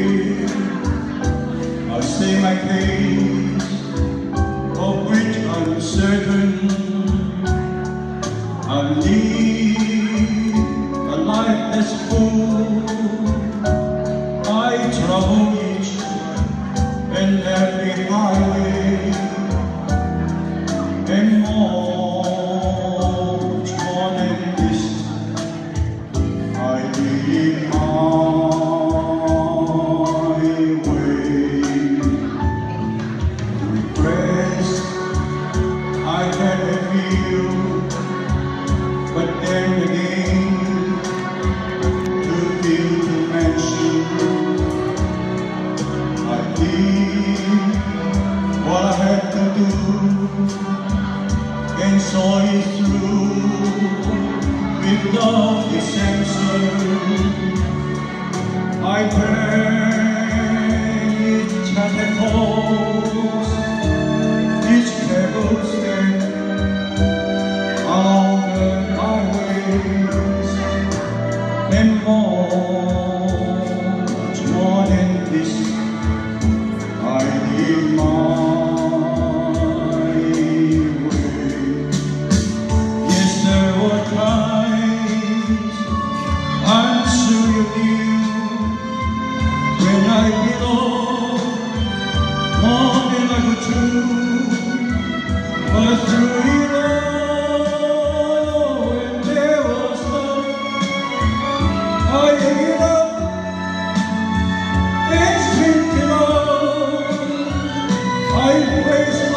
I'll say my case, of which I'm certain. I'll live a life that's full. I travel each and every highway, and much more than this, I live my way. Regrets I never feel, but then again, too few to mention. I did what I had to do, and saw it through without dissension. I prayed each at the coast, each careful step along the highways, and much more than this, I live my way. Yes, there were times, I'm sure you knew, when I belonged more than I could do, but through it all, when there was love, I gave it up and spent it all. I praise